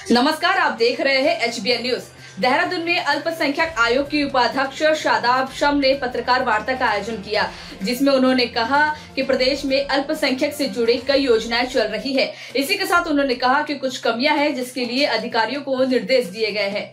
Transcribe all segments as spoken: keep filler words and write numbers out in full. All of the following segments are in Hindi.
नमस्कार, आप देख रहे हैं H B N news. Dehradun में अल्पसंख्यक आयोग की उपाध्यक्ष शादाब शम ने पत्रकार वार्ता का आयोजन किया, जिसमें उन्होंने कहा कि प्रदेश में अल्पसंख्यक से जुड़ी कई योजनाएं चल रही है। इसी के साथ उन्होंने कहा कि कुछ कमियां हैं, जिसके लिए अधिकारियों को निर्देश दिए गए हैं।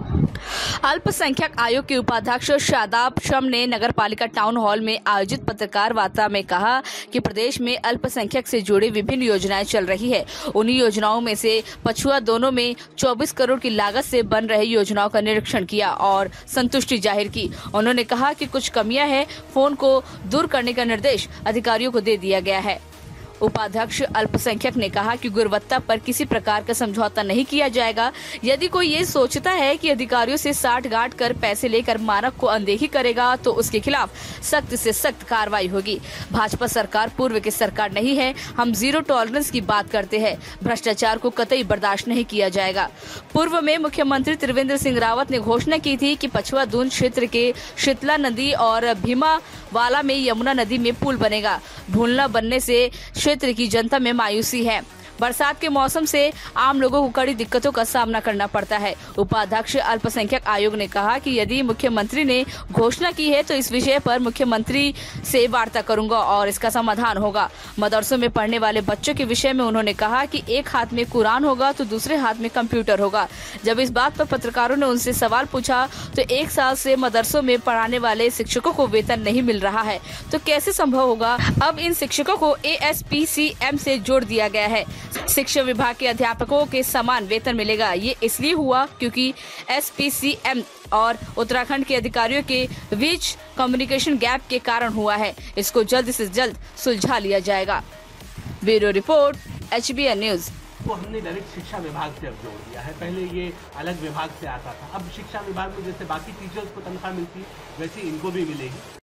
अल्पसंख्यक आयोग के उपाध्यक्ष शादाब शम ने नगर पालिका टाउन हॉल में आयोजित पत्रकार वार्ता में कहा कि प्रदेश में अल्पसंख्यक से जुड़ी विभिन्न योजनाएं चल रही है। उन्हीं योजनाओं में से पछुआ दोनों में चौबीस करोड़ की लागत से बन रही योजनाओं का निरीक्षण किया और संतुष्टि जाहिर की। उन्होंने कहा कि कुछ कमियां हैं, फोन को दूर करने का निर्देश अधिकारियों को दे दिया गया है। उपाध्यक्ष अल्पसंख्यक ने कहा कि गुणवत्ता पर किसी प्रकार का समझौता नहीं किया जाएगा। यदि कोई ये सोचता है कि अधिकारियों से साठ गांठ कर पैसे लेकर मानक को अनदेखी करेगा तो उसके खिलाफ सख्त से सख्त कार्रवाई होगी। भाजपा सरकार पूर्व की सरकार नहीं है। हम जीरो टॉलरेंस की बात करते हैं। भ्रष्टाचार को कतई बर्दाश्त नहीं किया जाएगा। पूर्व में मुख्यमंत्री त्रिवेंद्र सिंह रावत ने घोषणा की थी कि पछुआ दून क्षेत्र के शीतला नदी और भीमावाला में यमुना नदी में पुल बनेगा। पुल न बनने से क्षेत्र की जनता में मायूसी है। बरसात के मौसम से आम लोगों को कड़ी दिक्कतों का सामना करना पड़ता है। उपाध्यक्ष अल्पसंख्यक आयोग ने कहा कि यदि मुख्यमंत्री ने घोषणा की है तो इस विषय पर मुख्यमंत्री से वार्ता करूंगा और इसका समाधान होगा। मदरसों में पढ़ने वाले बच्चों के विषय में उन्होंने कहा कि एक हाथ में कुरान होगा तो दूसरे हाथ में कंप्यूटर होगा। जब इस बात पर पत्रकारों ने उनसे सवाल पूछा तो एक साल से मदरसों में पढ़ाने वाले शिक्षकों को वेतन नहीं मिल रहा है तो कैसे संभव होगा। अब इन शिक्षकों को A S P C M से जोड़ दिया गया है। शिक्षा विभाग के अध्यापकों के समान वेतन मिलेगा। ये इसलिए हुआ क्योंकि एस पी सी एम और उत्तराखंड के अधिकारियों के बीच कम्युनिकेशन गैप के कारण हुआ है। इसको जल्द से जल्द सुलझा लिया जाएगा। Bureau report, H B N news. तो हमने डायरेक्ट शिक्षा विभाग से अब जोड़ दिया है। पहले ये अलग विभाग से आता था। अब शिक्षा विभाग में जैसे बाकी टीचर्स को तनख्वाह मिलती है वैसे इनको भी मिलेगी।